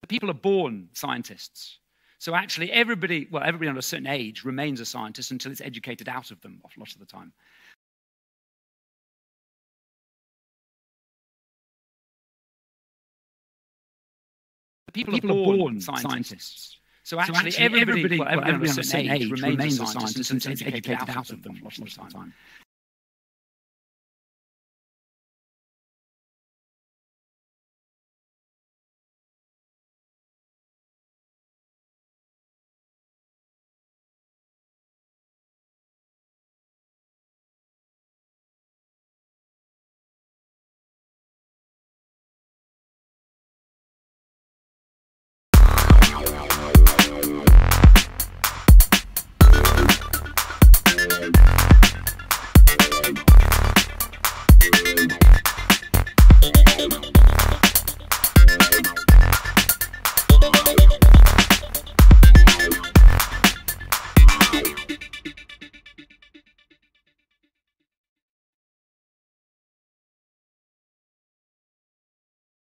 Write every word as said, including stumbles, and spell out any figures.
People are born scientists. So actually everybody, well, everybody under a certain age remains a scientist until it's educated out of them a lot of the time. People, People are born, born scientists. scientists. So actually, so actually everybody, everybody, well, everybody, well, everybody under a certain age remains a scientist until it's educated out of them a lot of the time.